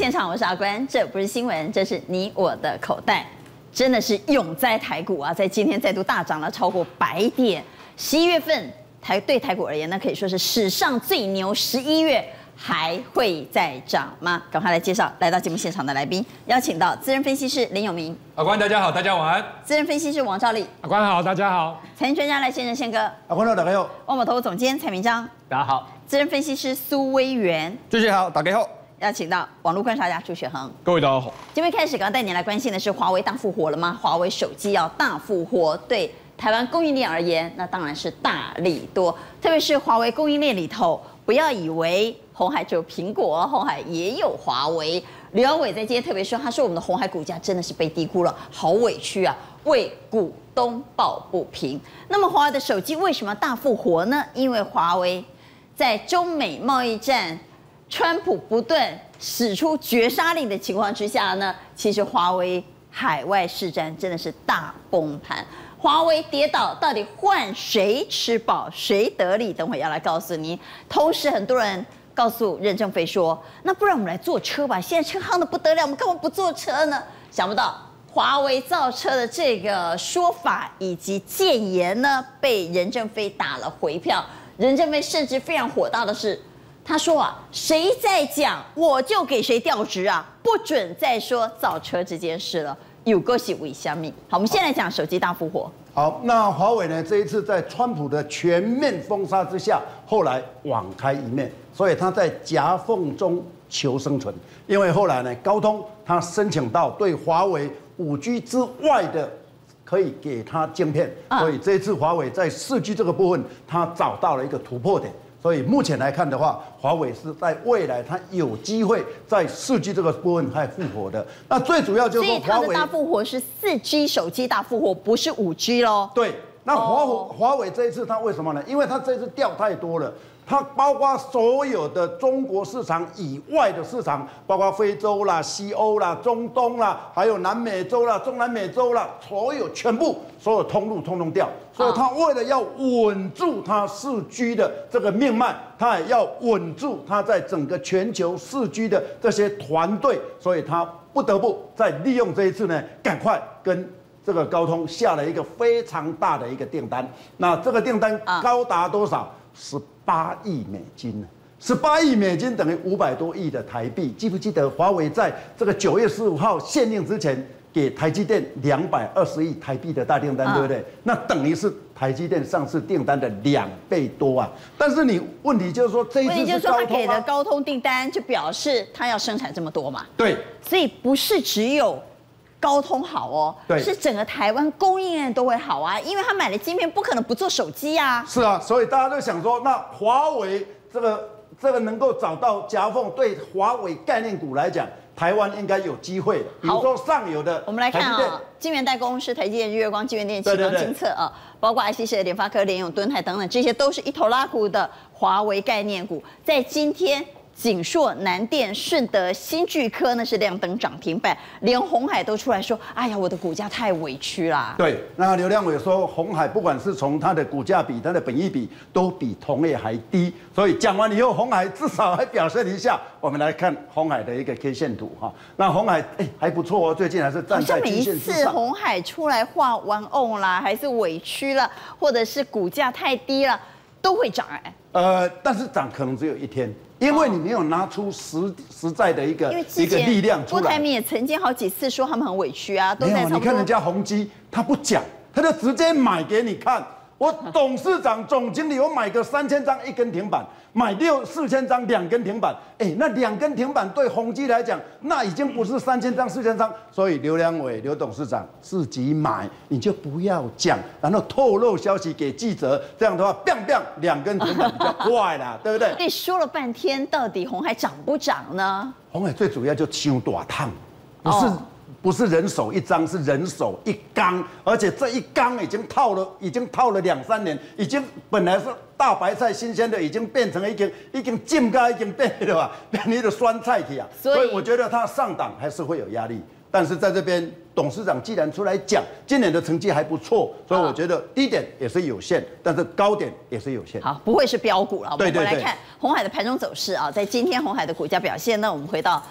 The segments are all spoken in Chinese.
现场，我是阿关，这不是新闻，这是你我的口袋，真的是永在台股啊，在今天再度大涨了超过100点。11月份对台股而言呢，可以说是史上最牛，11月还会再涨吗？赶快来介绍来到节目现场的来宾，邀请到资深分析师林永明， 阿关大家好，大家晚安。 资深分析师王兆立， 阿关好，大家好。 财经专家赖先生宪哥， 阿关好，大家好。 万宝投总监蔡明章， 大家好。 资深分析师苏威元， 主持人好，大家好。 邀请到网络观察家朱雪恒， 各位大家好。 节目开始，刚刚带你来关心的是华为大复活了吗？华为手机要大复活，对台湾供应链而言，那当然是大利多。特别是华为供应链里头，不要以为鸿海只有苹果，鸿海也有华为。刘扬伟在今天特别说，他说我们的鸿海股价真的是被低估了，好委屈啊，为股东抱不平。那么华为的手机为什么大复活呢？因为华为在中美贸易战，川普不断使出绝杀令的情况之下呢，其实华为海外市占真的是大崩盘。华为跌倒，到底换谁吃饱谁得利？等会要来告诉您。同时，很多人告诉任正非说：“那不然我们来坐车吧，现在车夯得不得了，我们干嘛不坐车呢？”想不到华为造车的这个说法以及谏言呢，被任正非打了回票。任正非甚至非常火大的是，他说啊，谁在讲我就给谁调职啊，不准再说造车这件事了。有个是为虾米？好，我们先来讲手机大复活。 好，那华为呢？这一次在川普的全面封杀之下，后来网开一面，所以他在夹缝中求生存。因为后来呢，高通他申请到对华为5G 之外的可以给他晶片，所以这一次华为在4G 这个部分，他找到了一个突破点。所以目前来看的话，华为是在未来它有机会在4G 这个部分还复活的。那最主要就是说， 华为的大复活是4G 手机大复活，不是5G 咯。 对，那华为这一次它为什么呢？因为它这次掉太多了。它包括所有的中国市场以外的市场，包括非洲啦、西欧啦、中东啦，还有南美洲啦、中南美洲啦，所有通路通通掉。所以它为了要稳住它4G 的这个命脉，它也要稳住它在整个全球4G 的这些团队，所以它不得不在利用这一次呢，赶快跟这个高通下了一个非常大的一个订单。那这个订单高达多少？18亿美金，18亿美金等于500多亿的台币。记不记得华为在这个9月15号限令之前，给台积电220亿台币的大订单，对不对？那等于是台积电上次订单的2倍多啊。但是问题就是说，这一次是高通他给的高通订单，就表示他要生产这么多嘛？ 对， 所以不是只有高通好哦，是整个台湾供应链都会好啊，因为他买了晶片，不可能不做手机啊。 是啊，所以大家都想说，那华为这个能够找到夹缝，对华为概念股来讲，台湾应该有机会的。比如说上游的， 我们来看啊，晶圆代工是台积电、日月光、晶圆店、启光、精测啊，包括 IC 设计、联发科、联咏、敦泰等等，这些都是一头拉股的华为概念股，在今天。景硕、南电、顺德、新巨科那是亮灯涨停板，连鸿海都出来说：“哎呀，我的股价太委屈啦。” 对，那刘亮伟说，鸿海不管是从它的股价比、它的本益比，都比同业还低。所以讲完以后，鸿海至少还表现一下。我们来看鸿海的一个 K 线图哈，那鸿海还不错哦，最近还是站在均线之上。 每一次鸿海出来画玩偶啦，还是委屈了，或者是股价太低了，都会涨但是涨可能只有一天。因为你没有拿出实在的一个力量出来。 郭台铭也曾经好几次说他们很委屈啊，都在你看人家宏基，他不讲，他就直接买给你看。我董事长、总经理，我买个3000张1根停板，买4000张2根停板。那2根停板对宏基来讲，那已经不是3000张、4000张。所以刘良伟、刘董事长自己买，你就不要讲，然后透露消息给记者，这样的话，2根停板比较快啦，对不对？ 你说了半天，到底鸿海涨不涨呢？ 鸿海最主要就抢大烫，不是人手一张，是人手一缸，而且这一缸已经套了2-3年，已经本来是大白菜新鲜的，已经变成已经浸干，已经变了吧，变成一个酸菜体啊。所以我觉得它上档还是会有压力。但是在这边，董事长既然出来讲，今年的成绩还不错，所以我觉得低点也是有限，但是高点也是有限。 好，不会是标股了。 对。 我们来看鸿海的盘中走势啊，在今天鸿海的股价表现呢，我们回到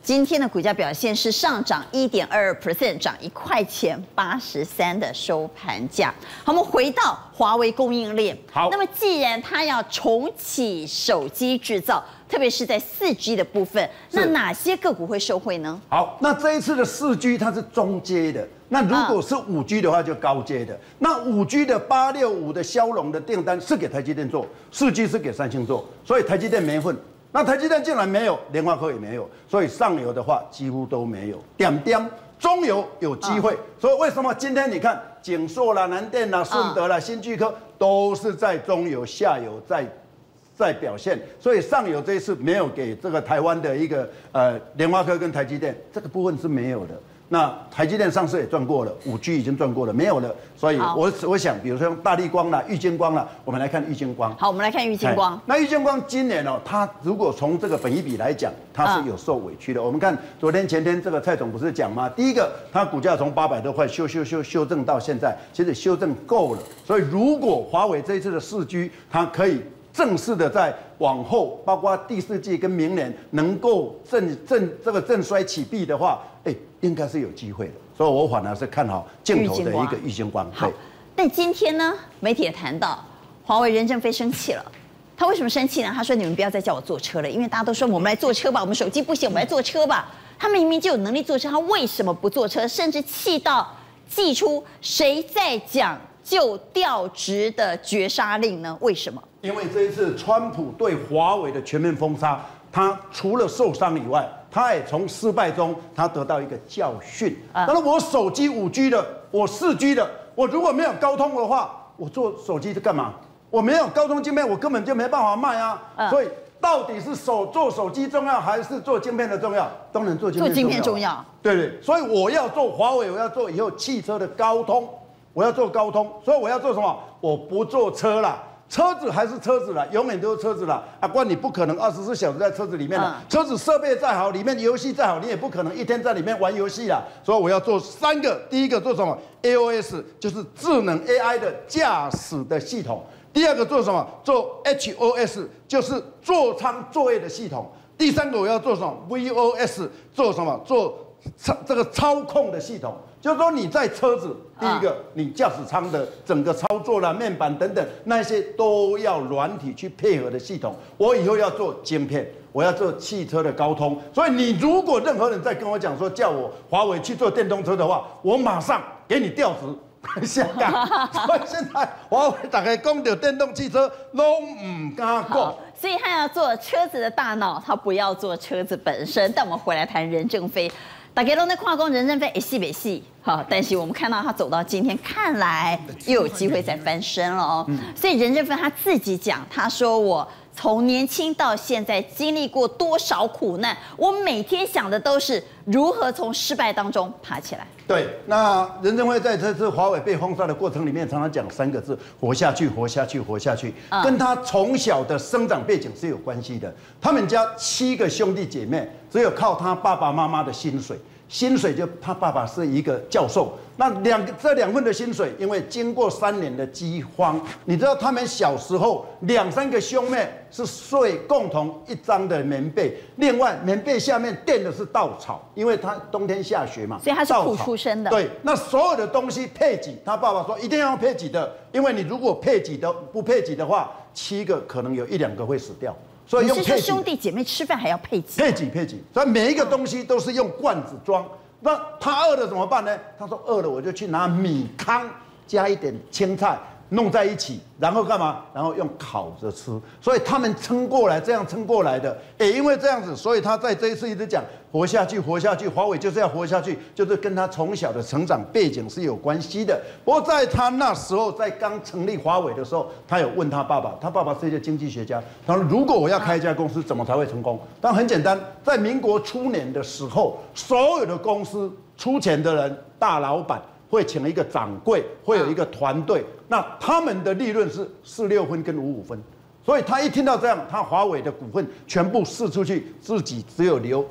今天的股价表现是上涨1.22%，涨1.83的收盘价。好，我们回到华为供应链。 好， 那么既然它要重启手机制造，特别是在4G 的部分，那哪些个股会受惠呢？ 好，那这一次的4G 它是中阶的，那如果是5G 的话就高阶的。那5G 的865的骁龙的订单是给台积电做，4G 是给三星做，所以台积电没份。那台积电竟然没有，联发科也没有，所以上游的话几乎都没有。中游有机会，所以为什么今天你看景硕啦、南电啦、顺德啦、新巨科都是在中游、下游在表现，所以上游这一次没有给这个台湾的一个联发科跟台积电这个部分是没有的。那台积电上市也赚过了，5G 已经赚过了，没有了。所以我想，比如说用大立光啦、玉晶光啦，我们来看玉晶光。 好，我们来看玉晶光。 那玉晶光今年哦，它如果从这个本益比来讲，它是有受委屈的。我们看昨天前天这个蔡总不是讲吗？第一个，它股价从800多块修正到现在，其实修正够了。所以如果华为这一次的4G，它可以正式的在往后，包括第4季跟明年能够正衰起弊的话，应该是有机会的。所以我反而是看好镜头的一个玉晶光。 好，但今天呢，媒体也谈到华为任正非生气了。他为什么生气呢？他说：“你们不要再叫我坐车了，因为大家都说我们来坐车吧，我们手机不行，我们来坐车吧。他明明就有能力坐车，他为什么不坐车？甚至气到祭出谁在讲就调职的绝杀令呢？为什么？ 因为这一次川普对华为的全面封杀，他除了受伤以外，他也从失败中他得到一个教训。那我手机5G 的，我4G 的，我如果没有高通的话，我做手机是干嘛？我没有高通晶片，我根本就没办法卖啊。所以到底是做手机重要，还是做晶片的重要？当然做晶片重要。对，所以我要做华为，我要做以后汽车的高通，我要做高通，所以我要做什么？我不做车啦。车子还是车子啦，永远都是车子啦。不然你不可能24小时在车子里面啦。车子设备再好，里面游戏再好，你也不可能一天在里面玩游戏啦。所以我要做3个，第一个做什么 ？AOS 就是智能 AI 的驾驶的系统。第二个做什么？做 HOS 就是座舱作业的系统。第3个我要做什么 ？VOS 做什么？做这个操控的系统。就是说你在车子，第一个你驾驶舱的整个操作啦、面板等等那些都要软体去配合的系统。我以后要做晶片，我要做汽车的高通。所以你如果任何人在跟我讲说叫我华为去做电动车的话，我马上给你调职。香港，所以现在华为大概讲到电动汽车都唔敢讲， 所以他要做车子的大脑，他不要做车子本身。但我们回来谈任正非，大家都在跨工任正非一戏没戏，好，但是我们看到他走到今天，看来又有机会再翻身了哦。所以任正非他自己讲，他说我从年轻到现在经历过多少苦难，我每天想的都是如何从失败当中爬起来。 对，那任正非在这次华为被封杀的过程里面，常常讲3个字：活下去，活下去，活下去。跟他从小的生长背景是有关系的。他们家7个兄弟姐妹，只有靠他爸爸妈妈的薪水就他爸爸是一个教授，那这2份的薪水，因为经过3年的饥荒，你知道他们小时候2、3个兄妹是睡共同一张的棉被，另外棉被下面垫的是稻草，因为他冬天下雪嘛， 所以他是苦出身的。 对，那所有的东西配给，他爸爸说一定要用配给的，因为你如果不配给的话，7个可能有1、2个会死掉。所以用你是说兄弟姐妹吃饭还要配给？ 配给，所以每一个东西都是用罐子装。那他饿了怎么办呢？他说饿了我就去拿米糠加一点青菜弄在一起，然后干嘛？然后用烤着吃。所以他们撑过来，这样撑过来的。也因为这样子，所以他在这一次一直讲活下去，活下去。华为就是要活下去，就是跟他从小的成长背景是有关系的。不过在他那时候，在刚成立华为的时候，他有问他爸爸，他爸爸是一个经济学家，他说如果我要开一家公司，怎么才会成功？但很简单，在民国初年的时候，所有的公司出钱的人，大老板会请一个掌柜，会有一个团队，那他们的利润是46分跟55分。所以他一听到这样，他华为的股份全部释出去，自己只有留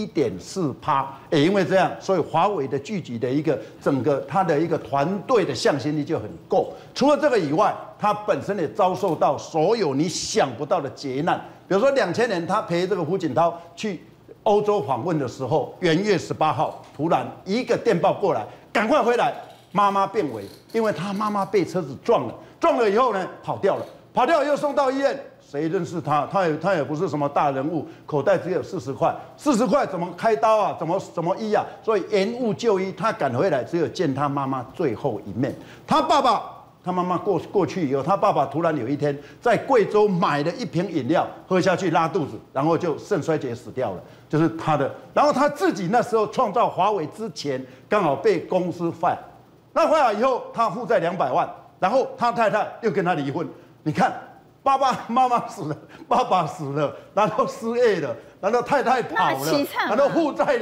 1.4%。也因为这样，所以华为的聚集的一个整个他的一个团队的向心力就很够。除了这个以外，他本身也遭受到所有你想不到的劫难。比如说2000年，他陪这个胡锦涛去欧洲访问的时候，元月18号，突然一个电报过来，赶快回来，妈妈变危，因为他妈妈被车子撞了，撞了以后呢，跑掉了，跑掉又送到医院。谁认识他？他也不是什么大人物，口袋只有40块，40块怎么开刀啊？怎么医啊？所以延误就医，他赶回来只有见他妈妈最后一面。他爸爸、他妈妈过去以后，他爸爸突然有一天在贵州买了一瓶饮料喝下去拉肚子，然后就肾衰竭死掉了，就是他的。然后他自己那时候创造华为之前，刚好被公司fire，那fire以后他负债200万，然后他太太又跟他离婚，你看。爸爸妈妈死了，爸爸死了，然后失业了，然后太太跑了，然后负债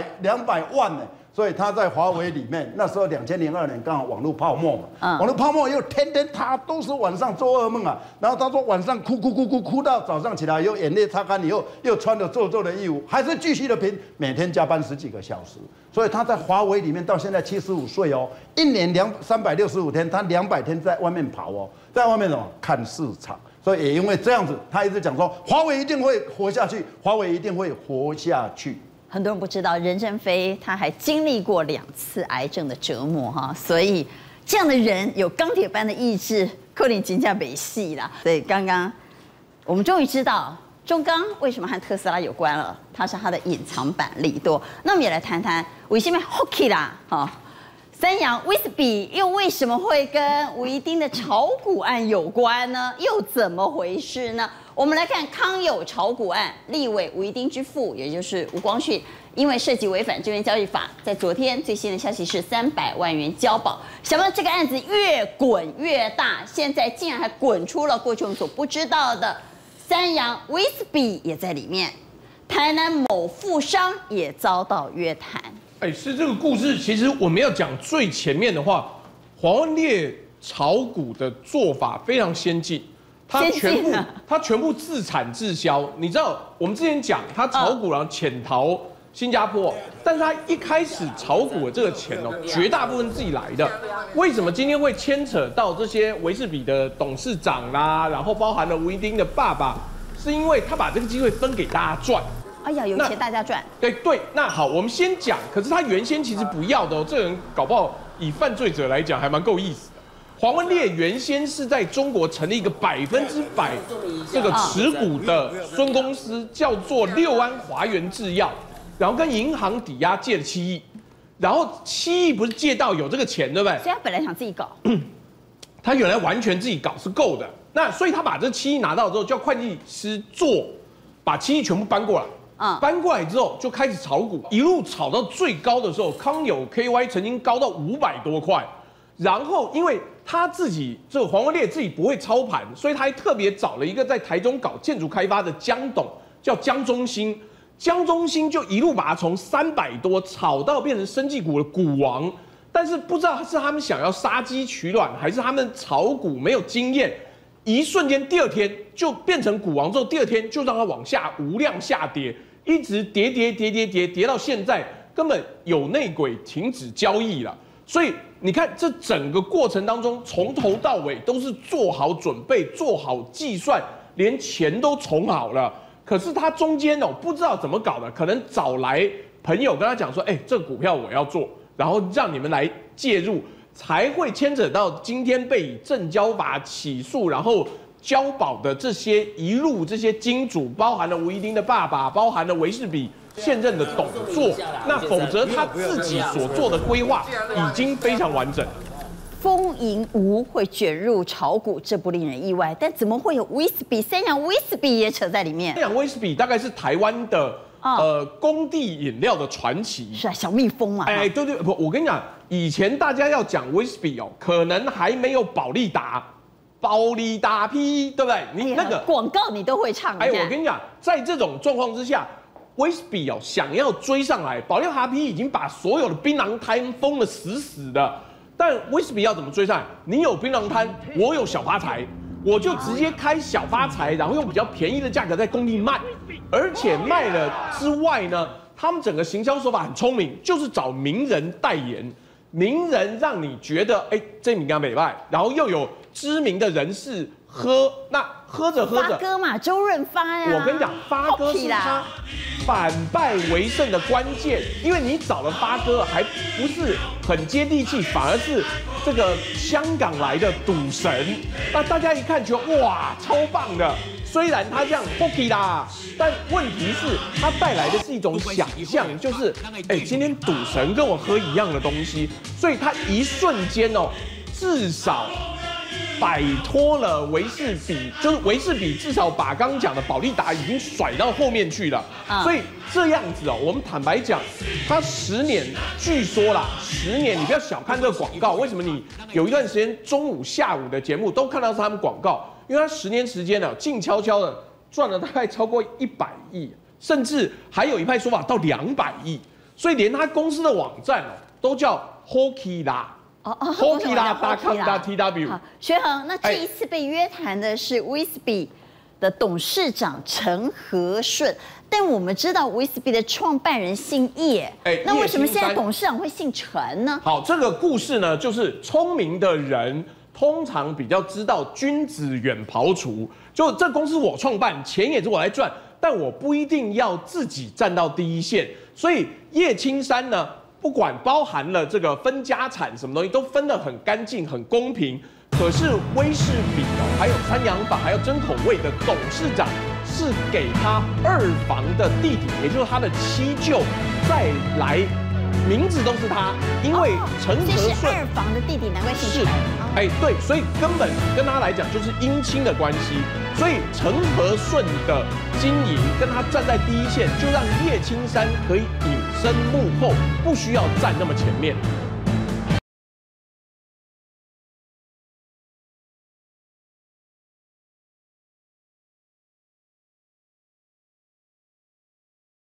200万呢。所以他在华为里面，那时候2002年刚好网络泡沫嘛，网络泡沫又天天他都是晚上做噩梦啊。然后他说晚上哭到早上起来，又眼泪擦干以后，又穿着皱皱的衣服，还是继续的拼，每天加班10几个小时。所以他在华为里面到现在75岁哦，一年365天，他200天在外面跑哦，在外面什么看市场。所以也因为这样子，他一直讲说华为一定会活下去，华为一定会活下去。 很多人不知道，任正非他还经历过2次癌症的折磨哈，所以这样的人有钢铁般的意志，可能真的没戏啦。所以刚刚我们终于知道中钢为什么和特斯拉有关了，它是它的隐藏版利多。那我们也来谈谈为什么 Hockey 啦哈。三洋威斯比又为什么会跟吴怡丁的炒股案有关呢？又怎么回事呢？我们来看康友炒股案，立委吴怡丁之父，也就是吴光绪，因为涉及违反证券交易法，在昨天最新的消息是300万元交保。想不到这个案子越滚越大，现在竟然还滚出了过去我们所不知道的三洋威斯比也在里面，台南某富商也遭到约谈。 是这个故事，其实我们要讲最前面的话，黄文烈炒股的做法非常先进，他全部自产自销。你知道我们之前讲他炒股然后潜逃新加坡，但是他一开始炒股的这个钱哦，绝大部分自己来的。为什么今天会牵扯到这些维士比的董事长啦，然后包含了吴怡丁的爸爸，是因为他把这个机会分给大家赚。 哎呀，有钱大家赚。对， 那好，我们先讲。可是他原先其实不要的哦，这个人搞不好以犯罪者来讲还蛮够意思的。黄文烈原先是在中国成立一个100%这个持股的孙公司，叫做六安华源制药，然后跟银行抵押借了7亿，然后7亿不是借到有这个钱，对不对？ 所以他本来想自己搞， 他原来完全自己搞是够的。那所以他把这7亿拿到之后，叫会计师把7亿全部搬过来。搬过来之后就开始炒股，一路炒到最高的时候，康友 KY 曾经高到500多块。然后因为他自己这个黄文烈自己不会操盘，所以他还特别找了一个在台中搞建筑开发的江董，叫江中兴。江中兴就一路把它从300多炒到变成生技股的股王。但是不知道是他们想要杀鸡取卵，还是他们炒股没有经验。一瞬间，第2天就变成股王之后，第2天就让它往下无量下跌，一直跌到现在，根本有内鬼停止交易了。所以你看，这整个过程当中，从头到尾都是做好准备、做好计算，连钱都存好了。可是他中间哦，不知道怎么搞的，可能找来朋友跟他讲说：“这个股票我要做，然后让你们来介入。”才会牵扯到今天被以证交法起诉，然后交保的这些一路这些金主，包含了吴怡丁的爸爸，包含了维士比现任的董座，那否则他自己所做的规划已经非常完整。 丰银吴会卷入炒股，这不令人意外，但怎么会有威斯比三洋威斯比也扯在里面？ 三洋威斯比大概是台湾的工地饮料的传奇， 是啊，小蜜蜂嘛。 对，不，我跟你讲，以前大家要讲威士比哦，可能还没有保利达P， 对不对？你那个广告你都会唱。 我跟你讲，在这种状况之下，威士比哦想要追上来，保利达 P 已经把所有的槟榔摊封得死死的，但威士比要怎么追上来？你有槟榔摊，我有小发财。我就直接开小发财，然后用比较便宜的价格在工地卖，而且卖了之外呢，他们整个行销手法很聪明，就是找名人代言。 名人让你觉得这名刚美拜，然后又有知名的人士喝，那喝着发哥嘛，周润发呀。 我跟你讲，发哥是他反败为胜的关键，因为你找了发哥，还不是很接地气，反而是这个香港来的赌神。那大家一看觉得哇，超棒的。虽然他这样 hockey 啦，但问题是他带来的是一种想象，就是今天赌神跟我喝一样的东西，所以他一瞬间至少摆脱了维士比，就是维士比至少把刚刚讲的保利达已经甩到后面去了，所以这样子我们坦白讲，他10年，据说啦，10年你不要小看这个广告，为什么你有一段时间中午、下午的节目都看到是他们广告？因为他10年时间呢，静悄悄的赚了大概超过100亿，甚至还有一派说法到200亿，所以连他公司的网站都叫 Hockey 啦。Hockey 啦 .com.tw。好， 学恒，那这一次被约谈的是威士比的董事长陈和顺，但我们知道威士比的创办人姓叶，那为什么现在董事长会姓陈呢？ 好，这个故事呢，就是聪明的人通常比较知道君子远庖厨，就这公司我创办，钱也是我来赚，但我不一定要自己站到第一线，所以叶青山呢，不管包含了这个分家产什么东西，都分得很干净、很公平。可是威士比还有三洋坊、还有真口味的董事长是给他2房的弟弟，也就是他的妻舅再来。名字都是他，因为陈和顺是2房的弟弟，难怪姓陈。 对，所以根本跟他来讲就是姻亲的关系。所以陈和顺的经营跟他站在第一线，就让叶青山可以隐身幕后，不需要站那么前面。